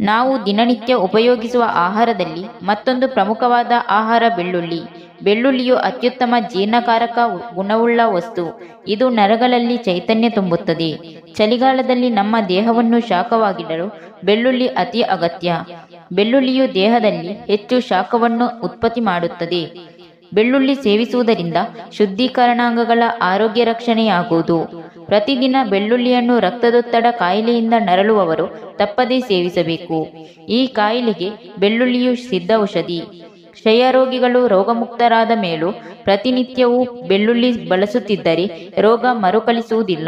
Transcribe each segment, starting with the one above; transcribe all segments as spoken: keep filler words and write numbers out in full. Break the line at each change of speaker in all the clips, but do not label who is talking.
ನಾವು ದಿನನಿತ್ಯ ಉಪಯೋಗಿಸುವ ಆಹಾರದಲ್ಲಿ ಮತ್ತೊಂದು ಪ್ರಮುಖವಾದ ಆಹಾರ ಬೆಳ್ಳುಳ್ಳಿ. ಬೆಳ್ಳುಳ್ಳಿಯು ಅತ್ಯುತ್ತಮ ಜೀರ್ಣಕಾರಕ ಗುಣವುಳ್ಳ ವಸ್ತು. ಇದು ನರಗಳಲ್ಲಿ ಚೈತನ್ಯ ತುಂಬುತ್ತದೆ. ಚಳಿಗಾಲದಲ್ಲಿ ನಮ್ಮ ದೇಹವನ್ನು ಶಾಖವಾಗಿಡಲು ಬೆಳ್ಳುಳ್ಳಿ ಅತಿ ಅಗತ್ಯ. ಬೆಳ್ಳುಳ್ಳಿಯು ದೇಹದಲ್ಲಿ ಹೆಚ್ಚು ಶಾಖವನ್ನು ಉತ್ಪತ್ತಿ ಮಾಡುತ್ತದೆ. ಬೆಳ್ಳುಳ್ಳಿ ಸೇವಿಸುವುದರಿಂದ ಶುದ್ಧೀಕರಣಾಂಗಗಳ ಆರೋಗ್ಯ ರಕ್ಷಣೆಯಾಗುವುದು. ಪ್ರತಿದಿನ ಬೆಳ್ಳುಳ್ಳಿಯನ್ನು ರಕ್ತದೊತ್ತಡ ಕಾಯಿಲೆಯಿಂದ ನರಳುವವರು ತಪ್ಪದೇ ಸೇವಿಸಬೇಕು. ಈ ಕಾಯಿಲೆಗೆ ಬೆಳ್ಳುಳ್ಳಿಯು ಸಿದ್ಧ ಔಷಧಿ. ಕ್ಷಯರೋಗಿಗಳು ರೋಗಮುಕ್ತರಾದ ಮೇಲೂ ಪ್ರತಿನಿತ್ಯವೂ ಬೆಳ್ಳುಳ್ಳಿ ಬಳಸುತ್ತಿದ್ದರೆ ರೋಗ ಮರುಕಳಿಸುವುದಿಲ್ಲ.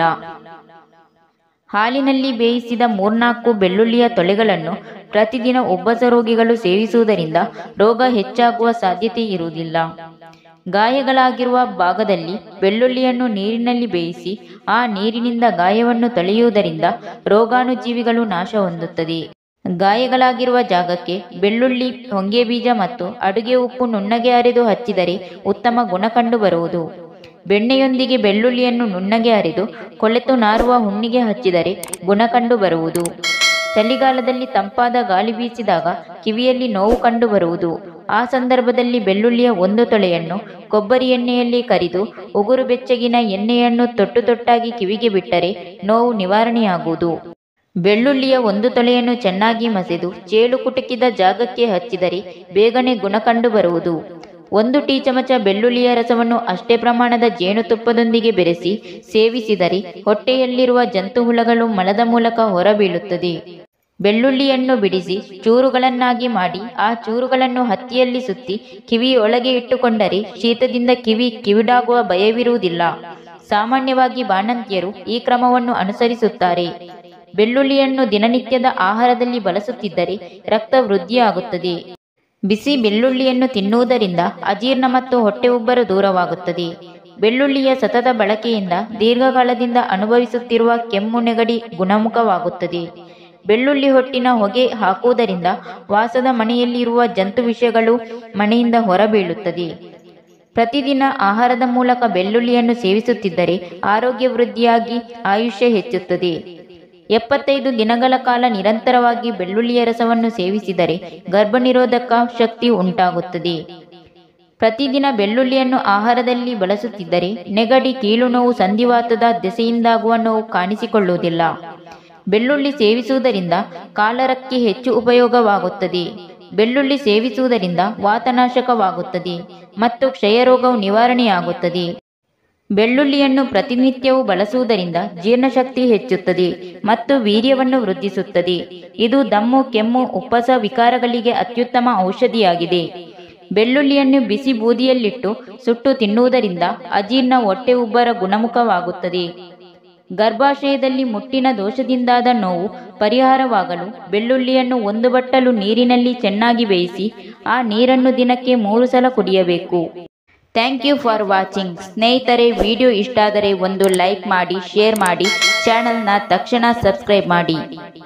ಹಾಲಿನಲ್ಲಿ ಬೇಯಿಸಿದ ಮೂರ್ನಾಲ್ಕು ಬೆಳ್ಳುಳ್ಳಿಯ ತೊಳೆಗಳನ್ನು ಪ್ರತಿದಿನ ಉಬ್ಬಸ ರೋಗಿಗಳು ಸೇವಿಸುವುದರಿಂದ ರೋಗ ಹೆಚ್ಚಾಗುವ ಸಾಧ್ಯತೆ ಇರುವುದಿಲ್ಲ. ಗಾಯಗಳಾಗಿರುವ ಭಾಗದಲ್ಲಿ ಬೆಳ್ಳುಳ್ಳಿಯನ್ನು ನೀರಿನಲ್ಲಿ ಬೇಯಿಸಿ ಆ ನೀರಿನಿಂದ ಗಾಯವನ್ನು ತೊಳೆಯುವುದರಿಂದ ರೋಗಾಣುಜೀವಿಗಳು ನಾಶ ಹೊಂದುತ್ತದೆ. ಗಾಯಗಳಾಗಿರುವ ಜಾಗಕ್ಕೆ ಬೆಳ್ಳುಳ್ಳಿ, ಹೊಂಗೆಬೀಜ ಮತ್ತು ಅಡುಗೆ ಉಪ್ಪು ನುಣ್ಣಗೆ ಅರೆದು ಹಚ್ಚಿದರೆ ಉತ್ತಮ ಗುಣ ಕಂಡು ಬರುವುದು. ಬೆಣ್ಣೆಯೊಂದಿಗೆ ಬೆಳ್ಳುಳ್ಳಿಯನ್ನು ನುಣ್ಣಗೆ ಅರೆದು ಕೊಳೆತು ನಾರುವ ಹುಣ್ಣಿಗೆ ಹಚ್ಚಿದರೆ ಗುಣ ಕಂಡು ಬರುವುದು. ಚಳಿಗಾಲದಲ್ಲಿ ತಂಪಾದ ಗಾಳಿ ಬೀಸಿದಾಗ ಕಿವಿಯಲ್ಲಿ ನೋವು ಕಂಡು ಬರುವುದು. ಆ ಸಂದರ್ಭದಲ್ಲಿ ಬೆಳ್ಳುಳ್ಳಿಯ ಒಂದು ತೊಳೆಯನ್ನು ಕೊಬ್ಬರಿ ಎಣ್ಣೆಯಲ್ಲಿ ಕರಿದು ಉಗುರು ಬೆಚ್ಚಗಿನ ಎಣ್ಣೆಯನ್ನು ತೊಟ್ಟು ತೊಟ್ಟಾಗಿ ಕಿವಿಗೆ ಬಿಟ್ಟರೆ ನೋವು ನಿವಾರಣೆಯಾಗುವುದು. ಬೆಳ್ಳುಳ್ಳಿಯ ಒಂದು ತೊಳೆಯನ್ನು ಚೆನ್ನಾಗಿ ಮಸೆದು ಚೇಳು ಕುಟುಕಿದ ಜಾಗಕ್ಕೆ ಹಚ್ಚಿದರೆ ಬೇಗನೆ ಗುಣ ಕಂಡು ಬರುವುದು. ಒಂದು ಟೀ ಚಮಚ ಬೆಳ್ಳುಳ್ಳಿಯ ರಸವನ್ನು ಅಷ್ಟೇ ಪ್ರಮಾಣದ ಜೇನುತುಪ್ಪದೊಂದಿಗೆ ಬೆರೆಸಿ ಸೇವಿಸಿದರೆ ಹೊಟ್ಟೆಯಲ್ಲಿರುವ ಜಂತುಹುಳಗಳು ಮಲದ ಮೂಲಕ ಹೊರಬೀಳುತ್ತದೆ. ಬೆಳ್ಳುಳ್ಳಿಯನ್ನು ಬಿಡಿಸಿ ಚೂರುಗಳನ್ನಾಗಿ ಮಾಡಿ ಆ ಚೂರುಗಳನ್ನು ಹತ್ತಿಯಲ್ಲಿ ಸುತ್ತಿ ಕಿವಿಯೊಳಗೆ ಇಟ್ಟುಕೊಂಡರೆ ಶೀತದಿಂದ ಕಿವಿ ಕಿವಿಡಾಗುವ ಭಯವಿರುವುದಿಲ್ಲ. ಸಾಮಾನ್ಯವಾಗಿ ಬಾಣಂತಿಯರು ಈ ಕ್ರಮವನ್ನು ಅನುಸರಿಸುತ್ತಾರೆ. ಬೆಳ್ಳುಳ್ಳಿಯನ್ನು ದಿನನಿತ್ಯದ ಆಹಾರದಲ್ಲಿ ಬಳಸುತ್ತಿದ್ದರೆ ರಕ್ತ ವೃದ್ಧಿಯಾಗುತ್ತದೆ. ಬಿಸಿ ಬೆಳ್ಳುಳ್ಳಿಯನ್ನು ತಿನ್ನುವುದರಿಂದ ಅಜೀರ್ಣ ಮತ್ತು ಹೊಟ್ಟೆ ಉಬ್ಬರ ದೂರವಾಗುತ್ತದೆ. ಬೆಳ್ಳುಳ್ಳಿಯ ಸತತ ಬಳಕೆಯಿಂದ ದೀರ್ಘಕಾಲದಿಂದ ಅನುಭವಿಸುತ್ತಿರುವ ಕೆಮ್ಮು, ನೆಗಡಿ ಗುಣಮುಖವಾಗುತ್ತದೆ. ಬೆಳ್ಳುಳ್ಳಿ ಹೊಟ್ಟಿನ ಹೊಗೆ ಹಾಕುವುದರಿಂದ ವಾಸದ ಮನೆಯಲ್ಲಿರುವ ಜಂತು ವಿಷಗಳು ಮನೆಯಿಂದ ಹೊರಬೀಳುತ್ತದೆ. ಪ್ರತಿದಿನ ಆಹಾರದ ಮೂಲಕ ಬೆಳ್ಳುಳ್ಳಿಯನ್ನು ಸೇವಿಸುತ್ತಿದ್ದರೆ ಆರೋಗ್ಯ ವೃದ್ಧಿಯಾಗಿ ಆಯುಷ್ಯ ಹೆಚ್ಚುತ್ತದೆ. ಎಪ್ಪತ್ತೈದು ದಿನಗಳ ಕಾಲ ನಿರಂತರವಾಗಿ ಬೆಳ್ಳುಳ್ಳಿಯ ರಸವನ್ನು ಸೇವಿಸಿದರೆ ಗರ್ಭನಿರೋಧಕ ಶಕ್ತಿ ಉಂಟಾಗುತ್ತದೆ. ಪ್ರತಿದಿನ ಬೆಳ್ಳುಳ್ಳಿಯನ್ನು ಆಹಾರದಲ್ಲಿ ಬಳಸುತ್ತಿದ್ದರೆ ನೆಗಡಿ, ಕೀಲು ನೋವು, ಸಂಧಿವಾತದ ದೆಸೆಯಿಂದಾಗುವ ನೋವು ಕಾಣಿಸಿಕೊಳ್ಳುವುದಿಲ್ಲ. ಬೆಳ್ಳುಳ್ಳಿ ಸೇವಿಸುವುದರಿಂದ ಕಾಲರಕ್ಕೆ ಹೆಚ್ಚು ಉಪಯೋಗವಾಗುತ್ತದೆ. ಬೆಳ್ಳುಳ್ಳಿ ಸೇವಿಸುವುದರಿಂದ ವಾತನಾಶಕವಾಗುತ್ತದೆ ಮತ್ತು ಕ್ಷಯರೋಗವು ನಿವಾರಣೆಯಾಗುತ್ತದೆ. ಬೆಳ್ಳುಳ್ಳಿಯನ್ನು ಪ್ರತಿನಿತ್ಯವೂ ಬಳಸುವುದರಿಂದ ಜೀರ್ಣಶಕ್ತಿ ಹೆಚ್ಚುತ್ತದೆ ಮತ್ತು ವೀರ್ಯವನ್ನು ವೃದ್ಧಿಸುತ್ತದೆ. ಇದು ದಮ್ಮು, ಕೆಮ್ಮು, ಉಪ್ಪಸ ವಿಕಾರಗಳಿಗೆ ಅತ್ಯುತ್ತಮ ಔಷಧಿಯಾಗಿದೆ. ಬೆಳ್ಳುಳ್ಳಿಯನ್ನು ಬಿಸಿ ಬೂದಿಯಲ್ಲಿಟ್ಟು ಸುಟ್ಟು ತಿನ್ನುವುದರಿಂದ ಅಜೀರ್ಣ, ಹೊಟ್ಟೆ ಉಬ್ಬರ ಗುಣಮುಖವಾಗುತ್ತದೆ. ಗರ್ಭಾಶಯದಲ್ಲಿ ಮುಟ್ಟಿನ ದೋಷದಿಂದಾದ ನೋವು ಪರಿಹಾರವಾಗಲು ಬೆಳ್ಳುಳ್ಳಿಯನ್ನು ಒಂದು ಬಟ್ಟಲು ನೀರಿನಲ್ಲಿ ಚೆನ್ನಾಗಿ ಬೇಯಿಸಿ ಆ ನೀರನ್ನು ದಿನಕ್ಕೆ ಮೂರು ಸಲ ಕುಡಿಯಬೇಕು. Thank you for watching. ಸ್ನೇಹಿತರೆ, ವಿಡಿಯೋ ಇಷ್ಟ ಆದರೆ ಒಂದು ಲೈಕ್ ಮಾಡಿ, ಶೇರ್ ಮಾಡಿ, ಚಾನಲ್ನ ತಕ್ಷಣ ಸಬ್ಸ್ಕ್ರೈಬ್ ಮಾಡಿ.